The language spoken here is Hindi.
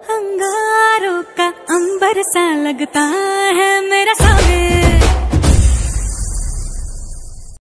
अंगारों का अंबर सा लगता है मेरा साबिर।